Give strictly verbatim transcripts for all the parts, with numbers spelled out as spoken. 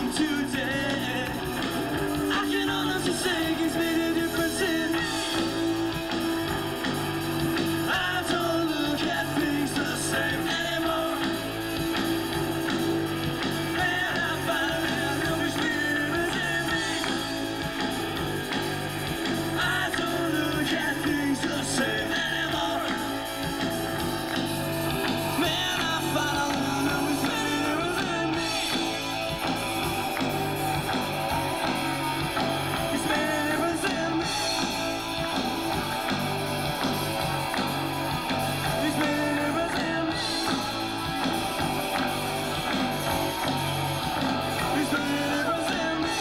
today. I can honestly say he's made a difference in me. I don't look at things the same anymore. Man, I find out who is living in me. I don't look at things the same anymore. Man, I find out who is living in me. He's made a difference in me. He's made a difference in me. He's made a difference in me.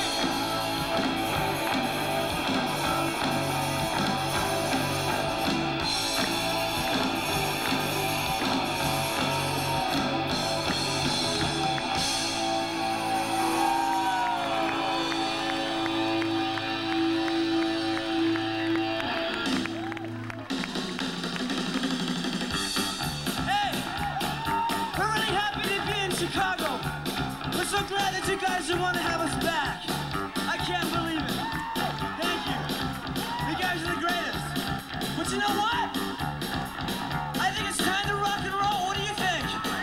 Hey, we're really happy to be in Chicago. We're so glad that you guys want to have us back. I can't believe it. Thank you. You guys are the greatest. But you know what? I think it's time to rock and roll. What do you think?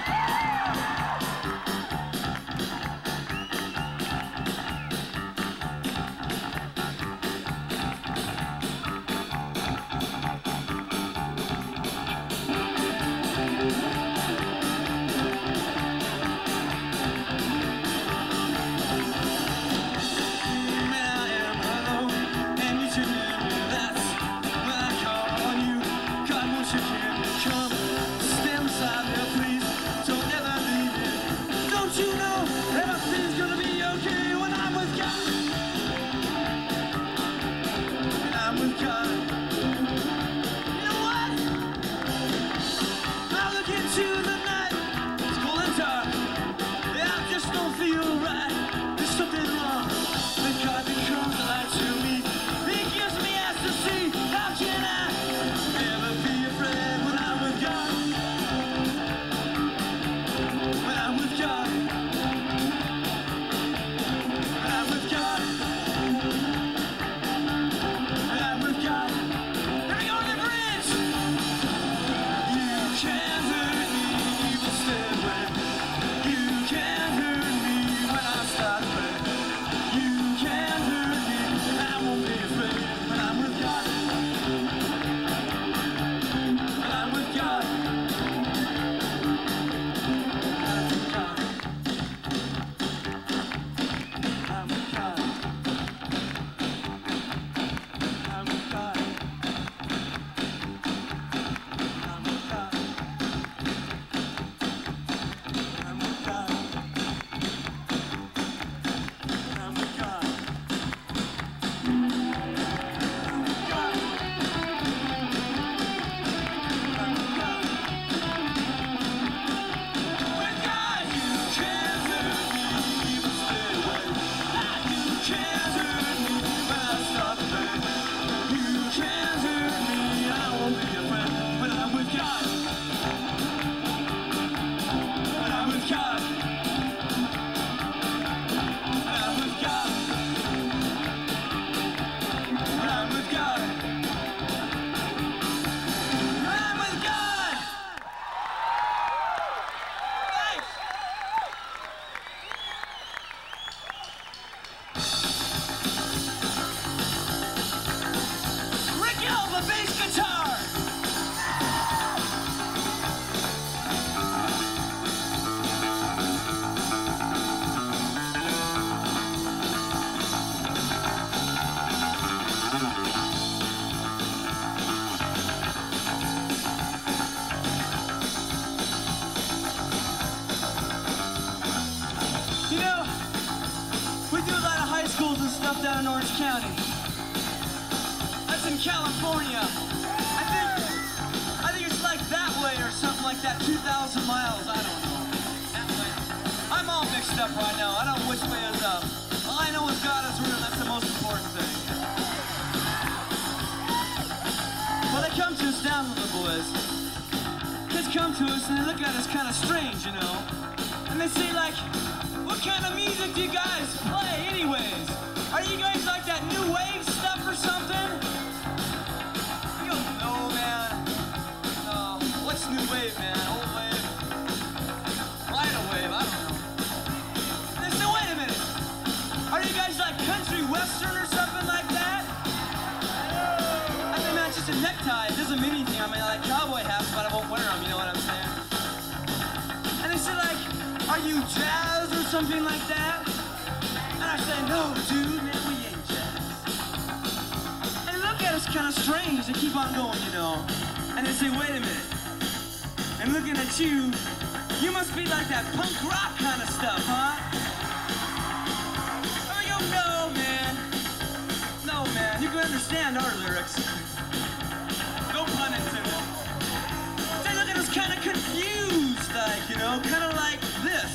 Down in Orange County. That's in California. I think I think it's like that way or something like that. two thousand miles, I don't know. That way. I'm all mixed up right now. I don't know which way is up. All I know is God is real. That's the most important thing. Well, they come to us down, little boys. Kids come to us and they look at us kind of strange, you know. And they say like, what kind of music do you guys something like that? And I say, no, dude, man, we ain't jazz. And look at us kind of strange. They keep on going, you know. And they say, wait a minute. And looking at you, you must be like that punk rock kind of stuff, huh? Oh, you know, man. No, man, you can understand our lyrics. No pun intended. They look at us kind of confused, like, you know, kind of like this.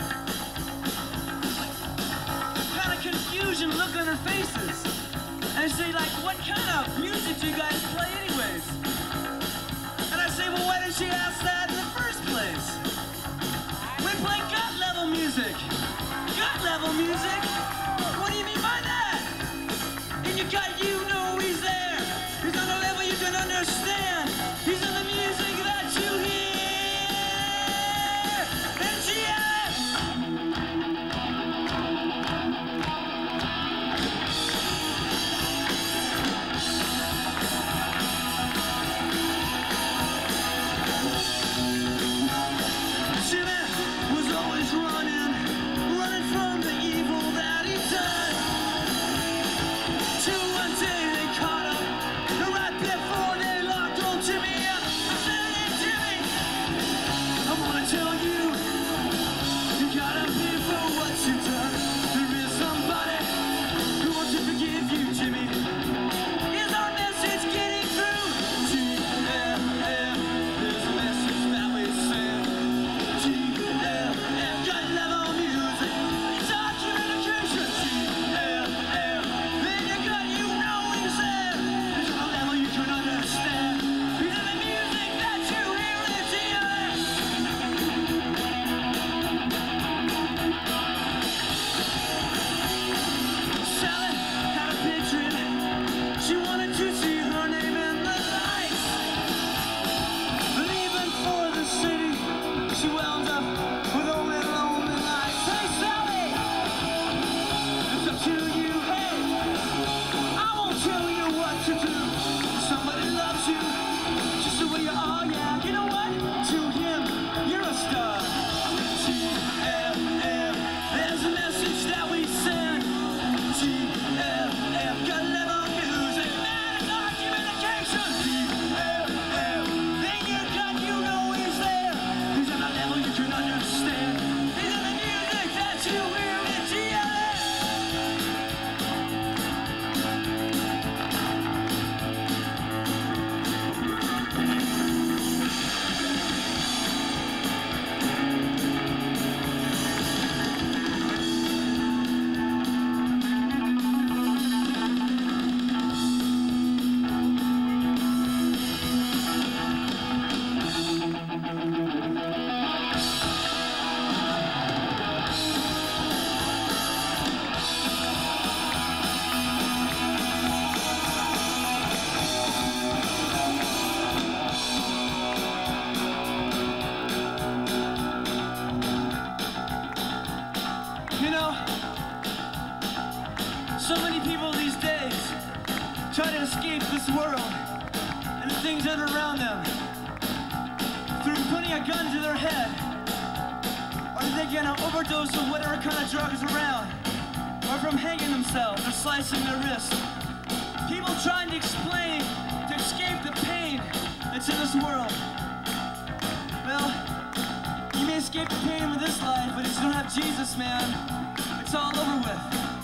Kind of confusion look on their faces. And they say, like, what kind of music do you guys play anyways? And I say, well, why didn't you ask that in the first place? We play gut level music. Gut level music? What do you mean by that? In your gut, you know he's there. He's on a level you can understand. He's in the music that you hear. And yeah. Jimmy was always running, running from the evil that he done. Till one day they caught him, and right before they locked on Jimmy up. I said, hey Jimmy, I wanna tell you, you gotta pay for what you've done. There is somebody who wants to forgive you, Jimmy. Is our message getting through? G F F, there's a message that we send. G F F, gut level music. It's our communication. G F F, in your gut you know he's there. He's on a level you can understand. He's in the music that you hear in G F F. Sally had a big dream. She wanted to see her name in the lights. Leaving for the city, she wound up with only lonely nights. Hey Sally, it's up to you. Hey, I won't tell you what to do. Somebody loves you just the way you are. Yeah, you know what? To him, you're a star. G F F, there's a message that we send. G F F, gut level music. Man, it's our communication. G F F, in your gut you know he's there. He's on a level you can understand. He's in the music that you hear in G F F. You know, so many people these days try to escape this world and the things that are around them through putting a gun to their head, or taking an overdose of whatever kind of drug is around, or from hanging themselves or slicing their wrists. People trying to explain, to escape the pain that's in this world. Well, you may escape the pain with this life, but if you don't have Jesus, man, it's all over with.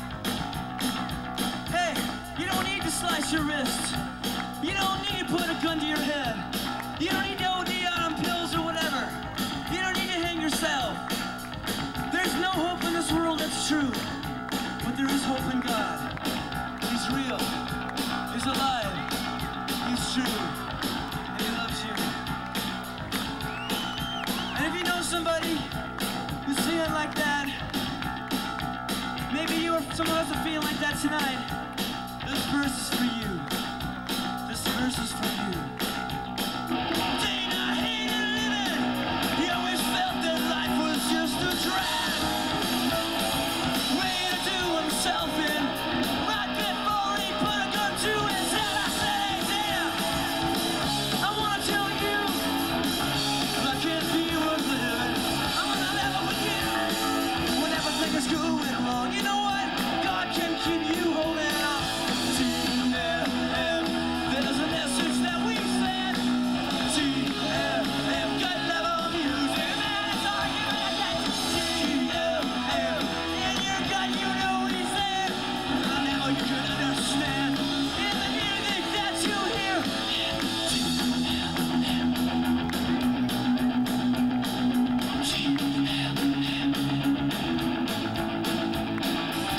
Hey, you don't need to slice your wrist. You don't need to put a gun to your head. You don't need to O D out on pills or whatever. You don't need to hang yourself. There's no hope in this world that's true, but there is hope in God. He's real. He's alive. He's true. And he loves you. And if you know somebody who's feeling like that, maybe you or someone else are feeling like that tonight, this verse is for you. This verse is for you. Dana hated living. He always felt that life was just a drag. Way to do himself in. Right before he put a gun to his head, I said, hey Dana, I wanna tell you, life can't be worth living. I'm on a level with you. Whenever you know what? God can keep you holding on. T F M, there's a message that we send. T F M, gut level music, man, it's all you got. T F M, in your gut you know he's there. I never you could understand. In the music that you hear. T F M. T F M.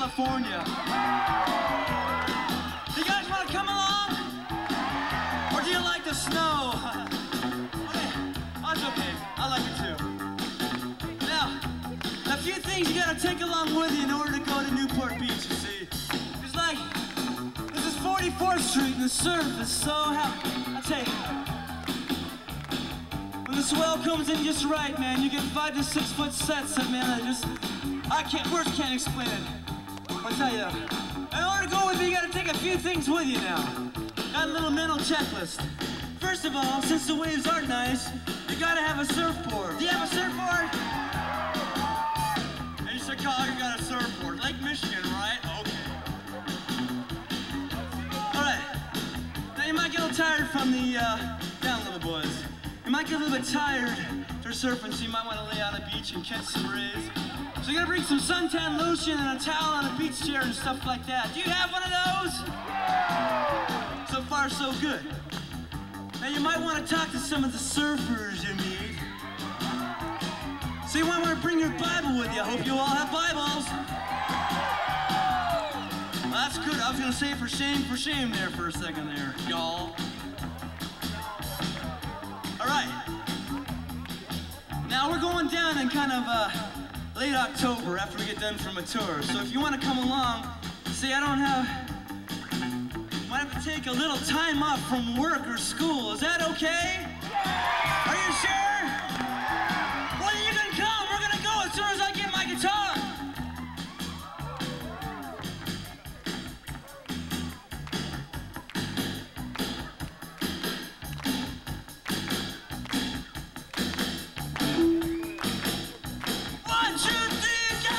California. Do you guys want to come along? Or do you like the snow? Okay, that's okay. I like it too. Now, a few things you gotta take along with you in order to go to Newport Beach, you see. It's like, this is forty-fourth Street and the surf is so happy. I tell you, when the swell comes in just right, man, you get five to six foot sets that, man, I just, I can't, words can't explain it. I'll tell you, in order to go with me, you gotta take a few things with you now. Got a little mental checklist. First of all, since the waves aren't nice, you gotta have a surfboard. Do you have a surfboard? In Chicago, you got a surfboard. Lake Michigan, right? Okay. All right. Now you might get a little tired from the, uh, down little boys. You might get a little bit tired for surfing, so you might want to lay on the beach and catch some rays. So you gotta bring some suntan lotion and a towel on a beach chair and stuff like that. Do you have one of those? So far, so good. Now you might want to talk to some of the surfers you meet. So you might want to bring your Bible with you. I hope you all have Bibles. Well, that's good. I was gonna say for shame, for shame there for a second there, y'all. All right. Now we're going down in kind of uh, late October after we get done from a tour. So if you want to come along, say I don't have, might have to take a little time off from work or school. Is that okay? Are you sure? Well, you can come. We're gonna go as soon as I get my guitar. One, two, three, go!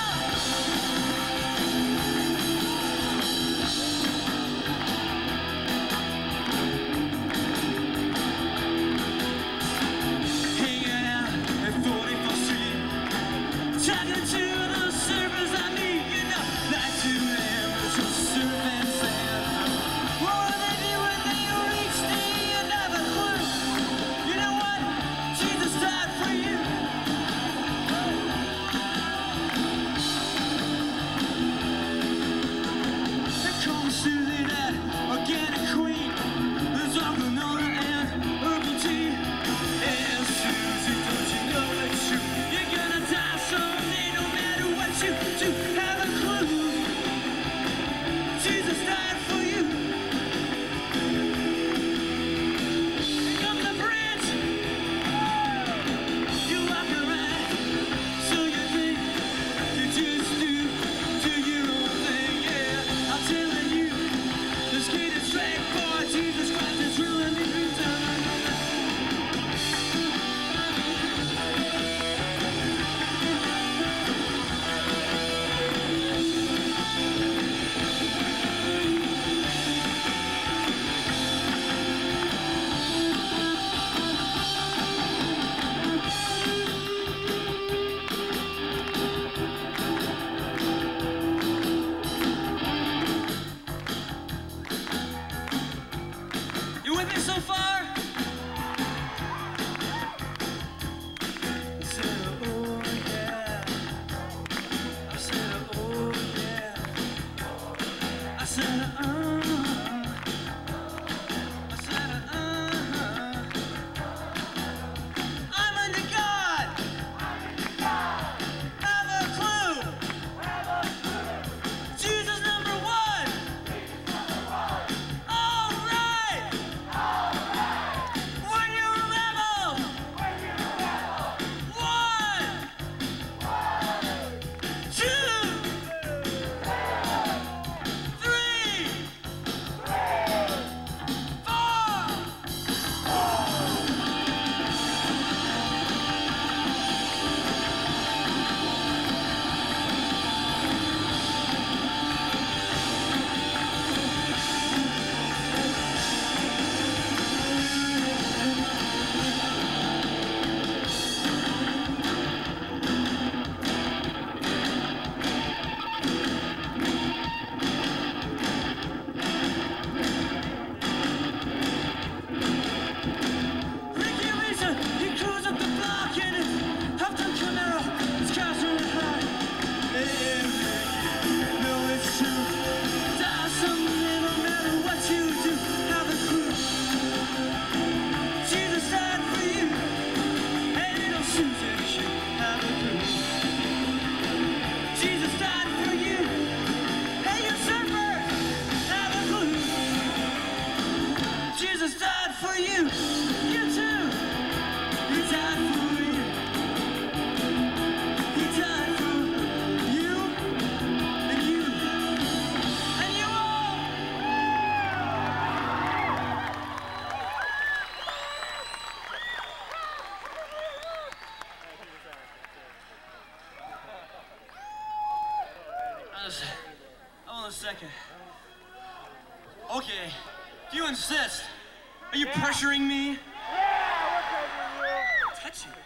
s- hold on a second. Okay, if you insist, are you yeah. pressuring me? Yeah, we're pressuring you. Touch it.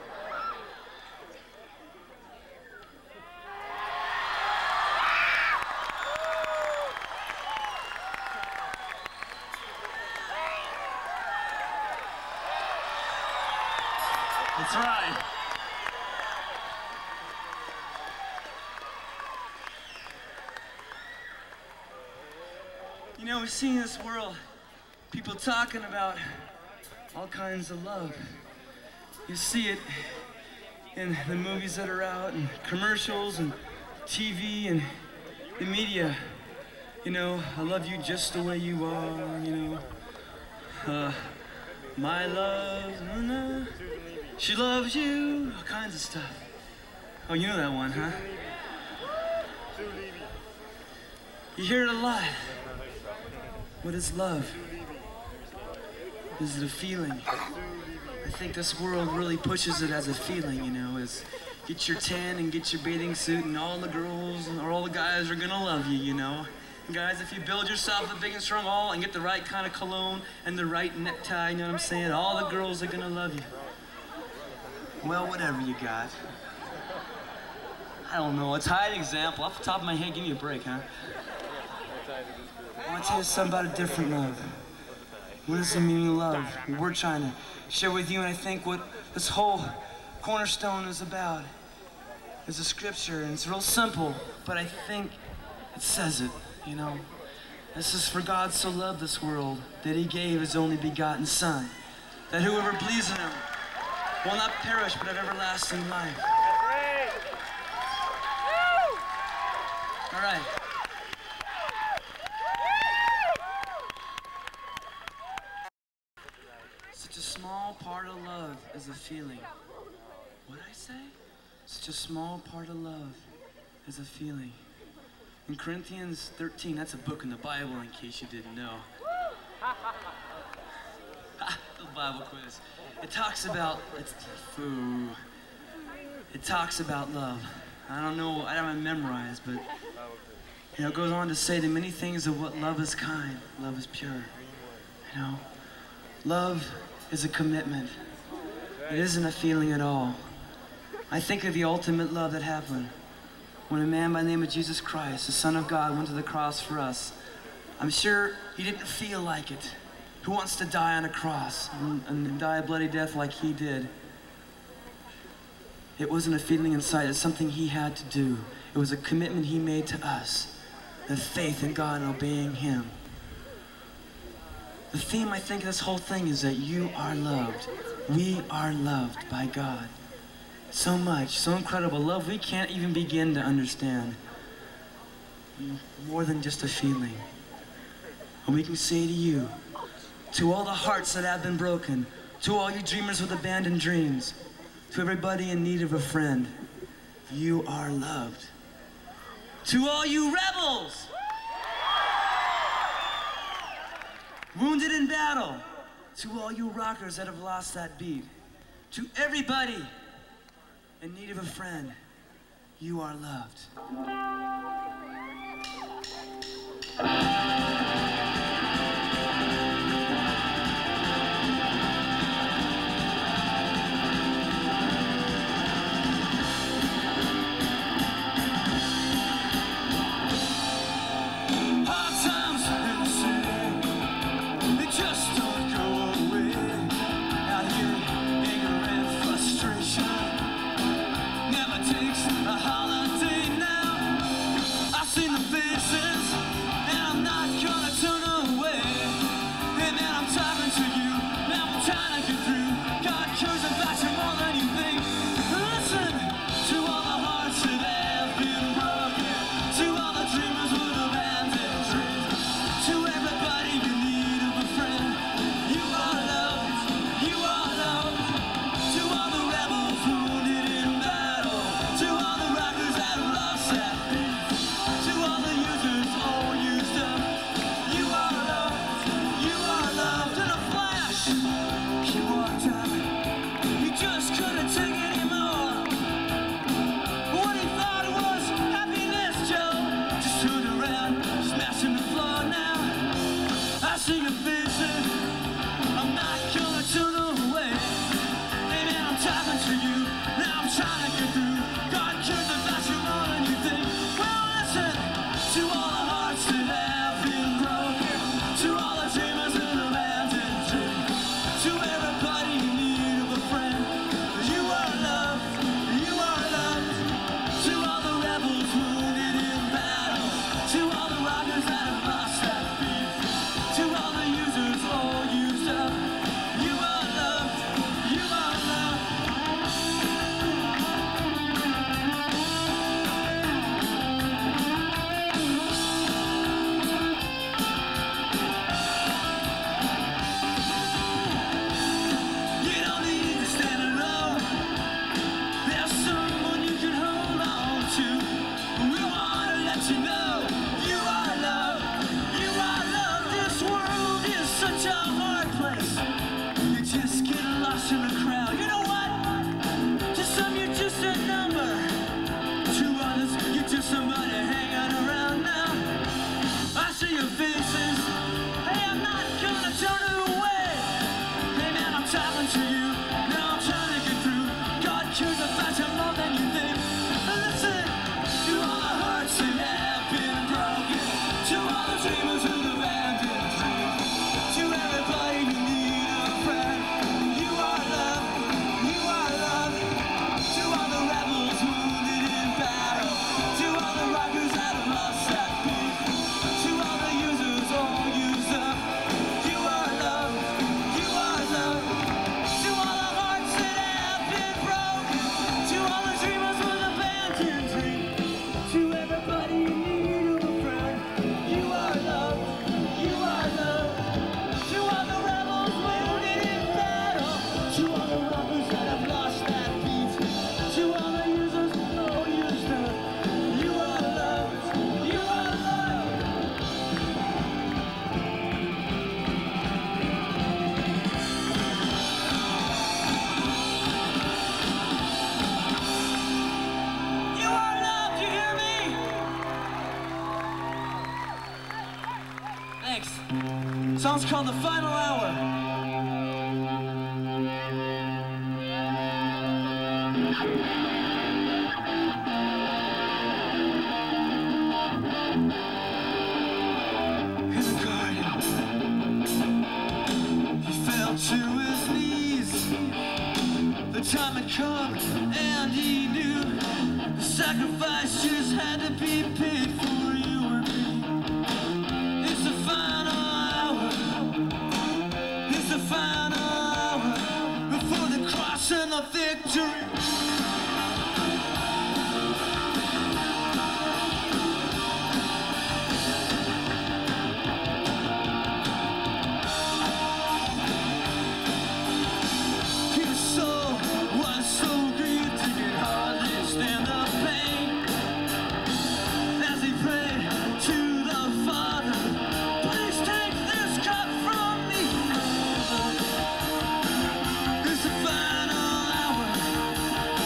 That's right. You know, we see in this world people talking about all kinds of love. You see it in the movies that are out, and commercials, and T V, and the media. You know, I love you just the way you are, you know. Uh, my love, no, no. She loves you, all kinds of stuff. Oh, you know that one, huh? You hear it a lot. What is love? Is it a feeling? I think this world really pushes it as a feeling, you know, is get your tan and get your bathing suit and all the girls or all the guys are gonna love you, you know. And guys, if you build yourself a big and strong wall and get the right kind of cologne and the right necktie, you know what I'm saying, all the girls are gonna love you. Well, whatever you got. I don't know, a tight example. Off the top of my head, give me a break, huh? I want to tell you something about a different love. What is the meaning of love? We're trying to share with you, and I think what this whole cornerstone is about is a scripture, and it's real simple, but I think it says it, you know. This is for God so loved this world that he gave his only begotten Son, that whoever believes in him will not perish but have everlasting life. All right. Such a small part of love is a feeling. What did I say? Such a small part of love is a feeling. In Corinthians thirteen, that's a book in the Bible in case you didn't know. The Bible quiz. It talks about, it's, ooh, it talks about love. I don't know, I don't have it memorized, but you know, it goes on to say that many things of what love is kind, love is pure. You know, love is a commitment. It isn't a feeling at all. I think of the ultimate love that happened when a man by the name of Jesus Christ, the Son of God, went to the cross for us. I'm sure he didn't feel like it. Who wants to die on a cross and, and die a bloody death like he did? It wasn't a feeling inside, it's something he had to do. It was a commitment he made to us, the faith in God and obeying him. The theme, I think, of this whole thing is that you are loved. We are loved by God. So much, so incredible love we can't even begin to understand. More than just a feeling. And we can say to you, to all the hearts that have been broken, to all you dreamers with abandoned dreams, to everybody in need of a friend, you are loved. To all you rebels, wounded in battle, to all you rockers that have lost that beat, to everybody in need of a friend, you are loved. Joe. what's happened to you. Now I'm trying to get through. God cares about you more than you think. Listen to all the hearts that have been broken, to all the dreamers who've abandoned dreams, to everybody who need a friend. You are love, you are love. To all the rebels wounded in battle, to all the rockers that have lost that beat, to all the users all used up. You are love, you are love. To all the hearts that have been broken, to all the dreamers with abandoned dreams, to everybody in need of a friend. You are love, you are love. To all the rebels wounded in battle, to all the rockers that have lost that beat, to all the users all used up. You are love, you are love. You are love, do you hear me? Thanks. Song's called The Final Hour. In the garden, he fell to his knees. The time had come, and he knew the sacrifice just had to be paid for you and me. It's the final hour. It's the final hour before the cross and the victory. His soul was so grieved he could hardly stand the pain. As he prayed to the Father, please take this cup from me. It's the final hour.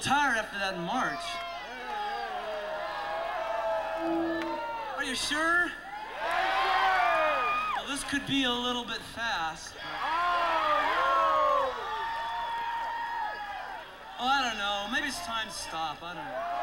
tired after that march. Are you sure? Well, this could be a little bit fast. Oh, I don't know. Maybe it's time to stop. I don't know.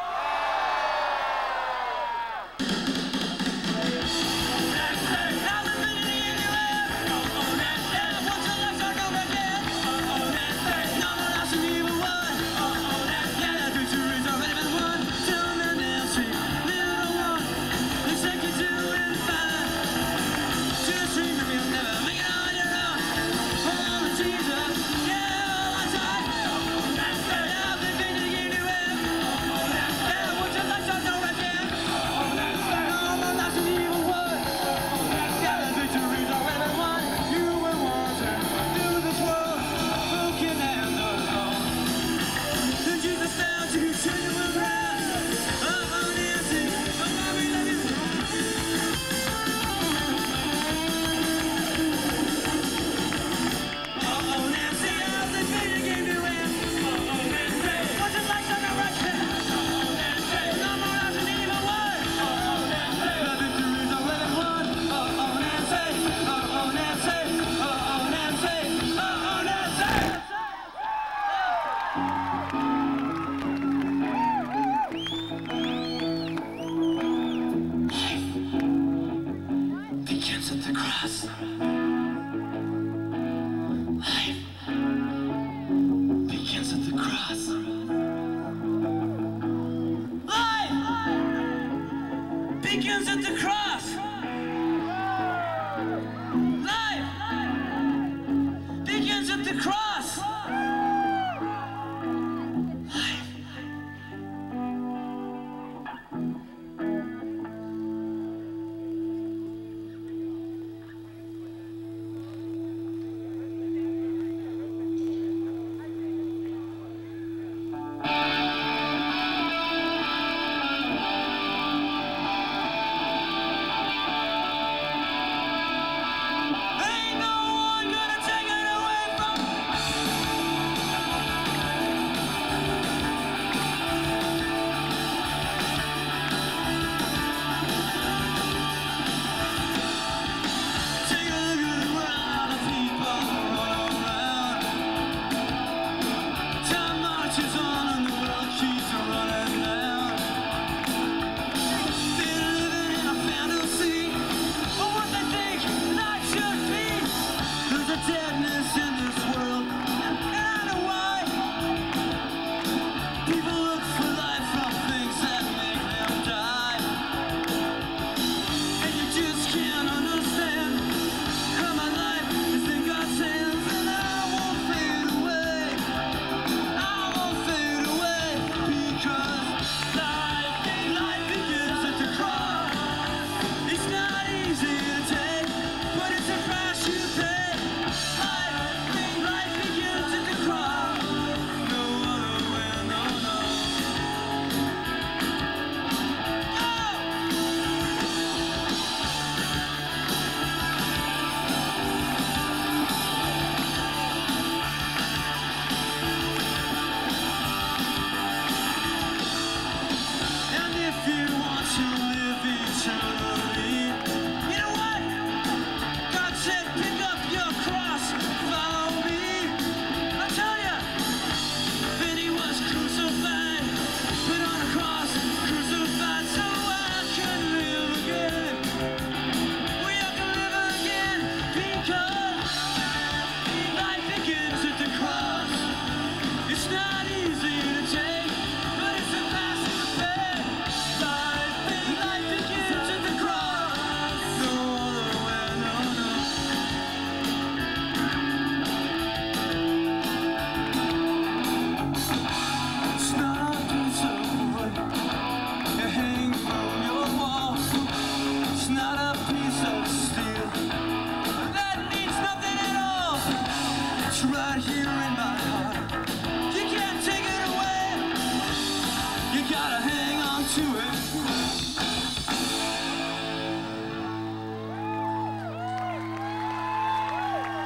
Begins at the cross. Life begins at the cross. Life.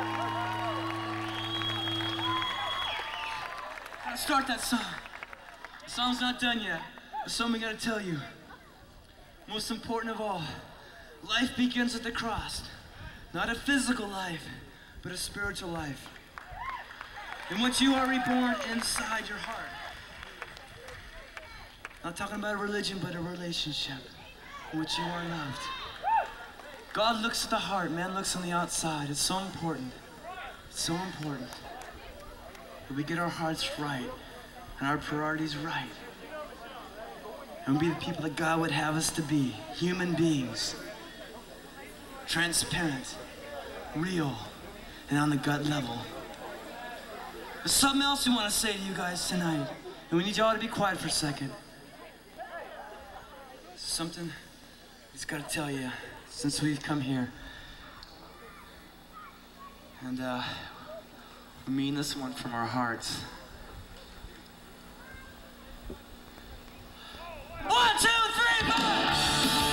Start that song. song's not done yet. There's something I gotta tell you. Most important of all, life begins at the cross. Not a physical life, but a spiritual life. In which you are reborn inside your heart. Not talking about a religion, but a relationship in which you are loved. God looks at the heart, man looks on the outside. It's so important. It's so important that we get our hearts right and our priorities right. And be the people that God would have us to be. Human beings. Transparent. Real. And on the gut level. There's something else we want to say to you guys tonight. And we need you all to be quiet for a second. Something I just got to tell you since we've come here. And uh, we mean this one from our hearts. One, two, three, four!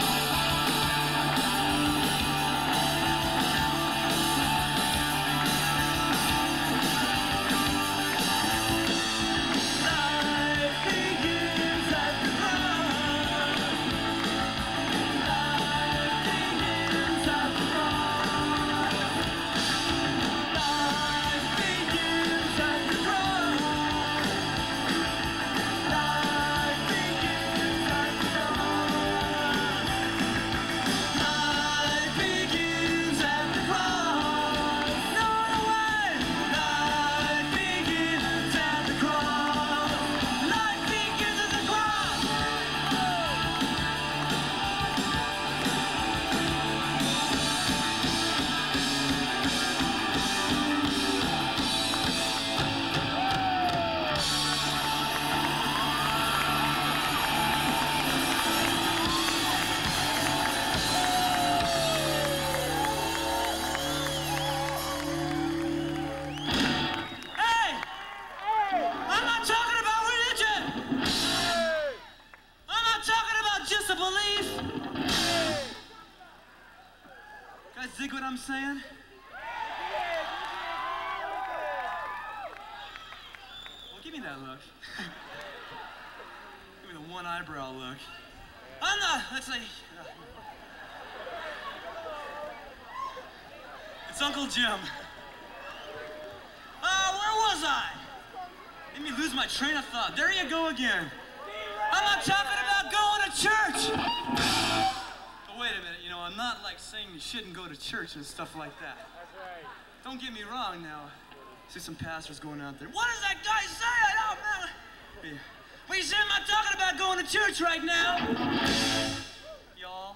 Dig what I'm saying? Well, give me that look. Give me the one eyebrow look. I'm not, let's say, uh, it's Uncle Jim. Uh, where was I? Made me lose my train of thought. There you go again. I'm not talking about going to church. Wait a minute, you know, I'm not like saying you shouldn't go to church and stuff like that. That's right. Don't get me wrong now. I see some pastors going out there. What does that guy say? I don't know. Yeah. Well, you see, I'm not talking about going to church right now. Y'all.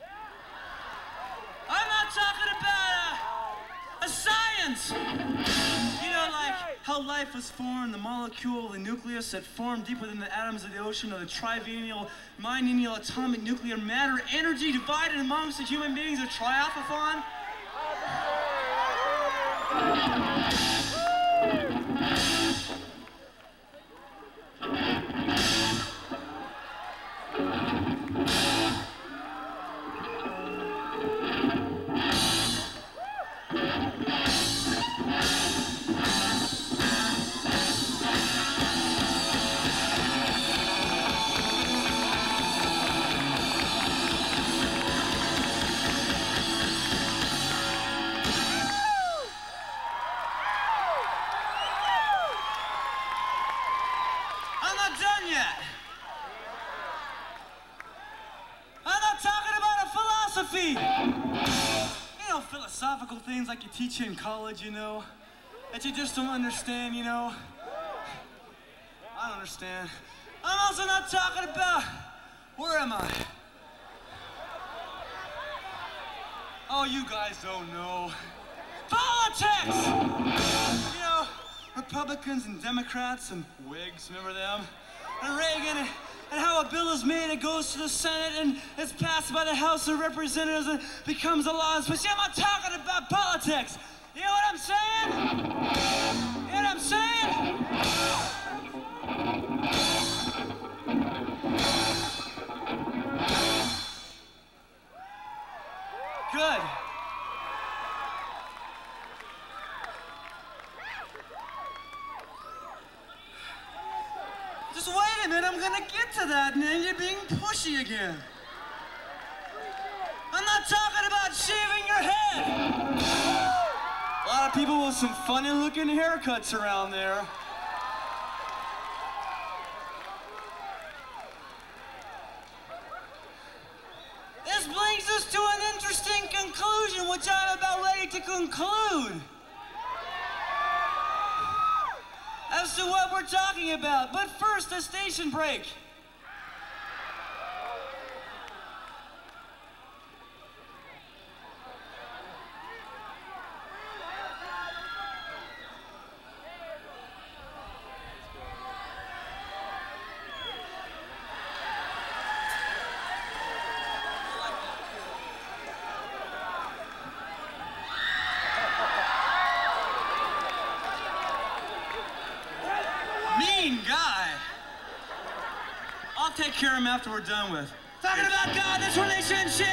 I'm not talking about a, a science. You know, like how life was formed, the molecule, the nucleus that formed deep within the atoms of the ocean, of the trivial, minuennial, atomic, nuclear matter, energy divided amongst the human beings, a triathlon. You know, philosophical things like you teach you in college, you know, that you just don't understand, you know. I don't understand. I'm also not talking about, where am I? Oh, you guys don't know. Politics! You know, Republicans and Democrats and Whigs, remember them? And Reagan, and, and how a bill is made, it goes to the Senate, and it's passed by the House of Representatives and becomes a law. But see, I'm not talking about politics. You know what I'm saying? You know what I'm saying? Good. Just wait a minute, I'm gonna get to that, and then you're being pushy again. I'm not talking about shaving your head. A lot of people with some funny-looking haircuts around there. This brings us to an interesting conclusion, which I'm about ready to conclude as to what we're talking about. But first, a station break. Mean guy. I'll take care of him after we're done with. Talking about God, this relationship.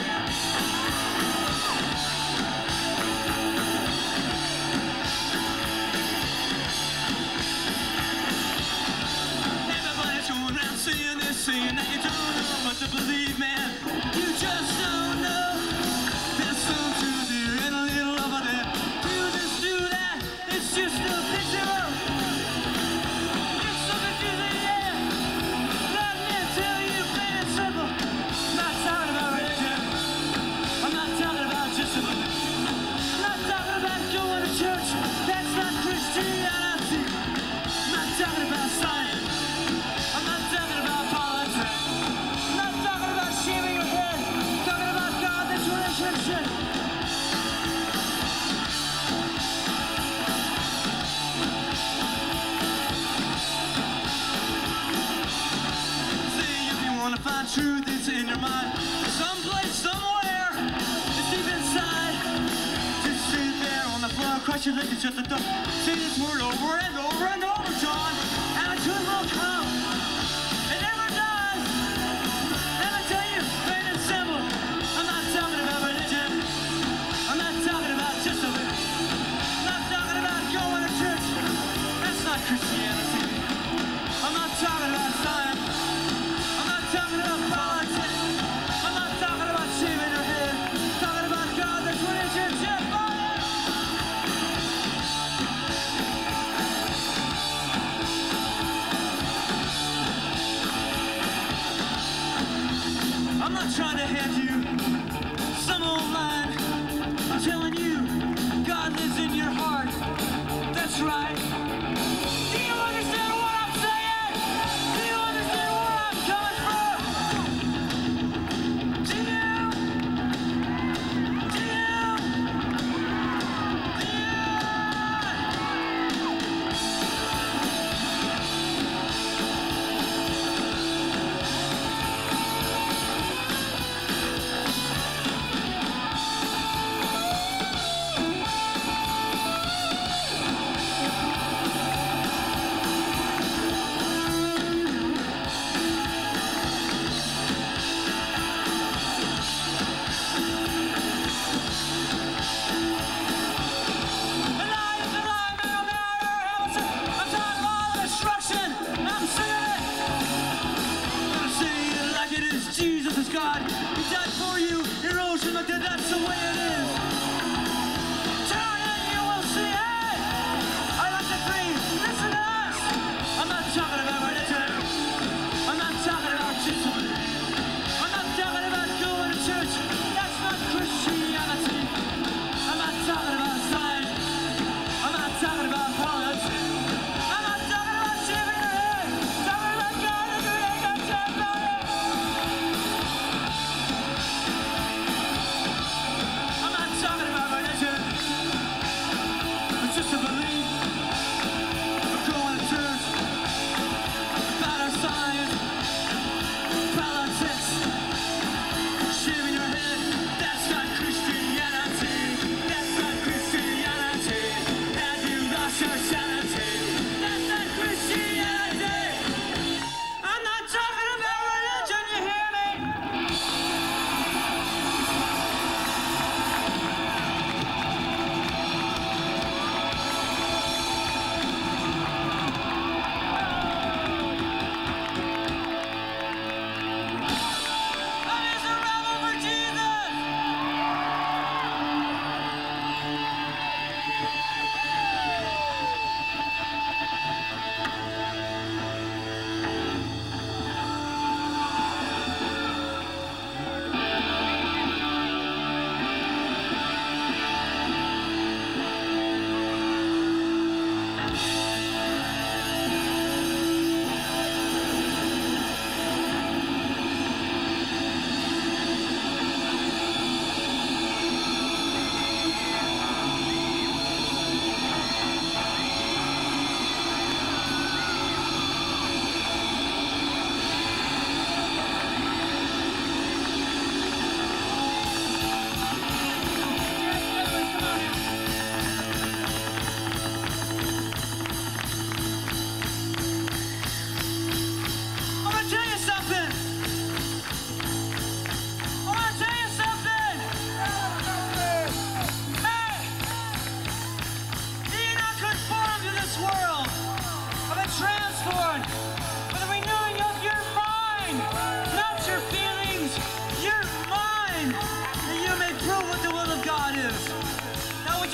Everybody's going around saying this, saying that you don't know what to believe, man. You just don't know. There's some truth here and a little over there. Do this, do that. It's just a picture of. Truth is in your mind, someplace, somewhere, it's deep inside. Just sit there on the floor, cross your legs and shut the door. Say this word over and over and over, John, and the truth will come. It never does. And I tell you, plain and simple, I'm not talking about religion. I'm not talking about just a bit. I'm not talking about going to church. That's not Christianity. I'm not talking about science. Talking about politics. I'm not talking about shaving your head. I'm talking about God, that's relationship. I'm not trying to hand you some old line. I'm telling you, God lives in your heart. That's right. Do you understand what I'm saying? Do you understand where I'm coming from? Do you? Do you? Do you?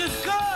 is good.